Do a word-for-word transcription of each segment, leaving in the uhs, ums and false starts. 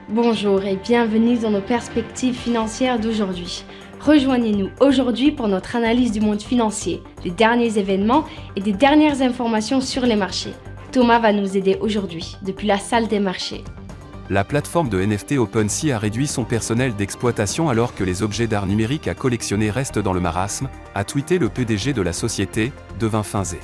Bonjour et bienvenue dans nos perspectives financières d'aujourd'hui. Rejoignez-nous aujourd'hui pour notre analyse du monde financier, des derniers événements et des dernières informations sur les marchés. Thomas va nous aider aujourd'hui, depuis la salle des marchés. La plateforme de N F T OpenSea a réduit son personnel d'exploitation alors que les objets d'art numérique à collectionner restent dans le marasme, a tweeté le P D G de la société, Devin Finzé.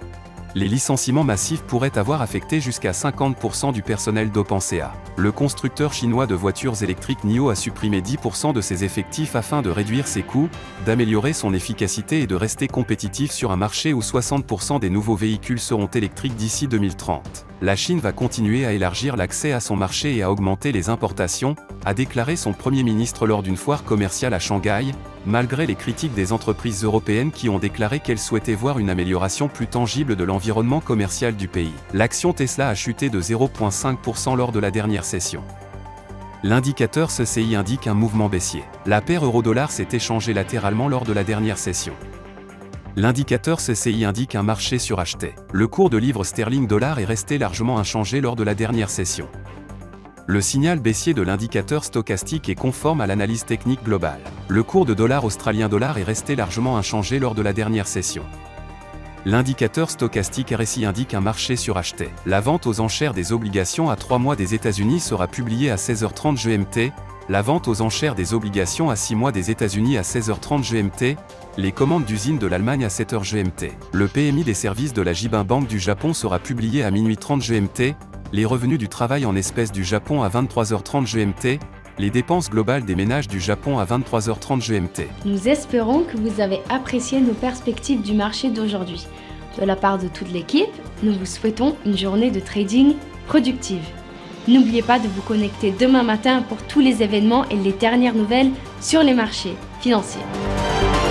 Les licenciements massifs pourraient avoir affecté jusqu'à cinquante pour cent du personnel d'OpenSea. Le constructeur chinois de voitures électriques N I O a supprimé dix pour cent de ses effectifs afin de réduire ses coûts, d'améliorer son efficacité et de rester compétitif sur un marché où soixante pour cent des nouveaux véhicules seront électriques d'ici deux mille trente. La Chine va continuer à élargir l'accès à son marché et à augmenter les importations, a déclaré son Premier ministre lors d'une foire commerciale à Shanghai, malgré les critiques des entreprises européennes qui ont déclaré qu'elles souhaitaient voir une amélioration plus tangible de l'environnement commercial du pays. L'action Tesla a chuté de zéro virgule cinq pour cent lors de la dernière session. L'indicateur C C I indique un mouvement baissier. La paire euro-dollar s'est échangée latéralement lors de la dernière session. L'indicateur C C I indique un marché suracheté. Le cours de livre sterling-dollar est resté largement inchangé lors de la dernière session. Le signal baissier de l'indicateur stochastique est conforme à l'analyse technique globale. Le cours de dollar australien-dollar est resté largement inchangé lors de la dernière session. L'indicateur stochastique R S I indique un marché suracheté. La vente aux enchères des obligations à trois mois des États-Unis sera publiée à seize heures trente G M T. La vente aux enchères des obligations à six mois des États-Unis à seize heures trente G M T. Les commandes d'usines de l'Allemagne à sept heures G M T. Le P M I des services de la Jibun Bank du Japon sera publié à minuit trente G M T. Les revenus du travail en espèces du Japon à vingt-trois heures trente G M T. Les dépenses globales des ménages du Japon à vingt-trois heures trente G M T. Nous espérons que vous avez apprécié nos perspectives du marché d'aujourd'hui. De la part de toute l'équipe, nous vous souhaitons une journée de trading productive. N'oubliez pas de vous connecter demain matin pour tous les événements et les dernières nouvelles sur les marchés financiers.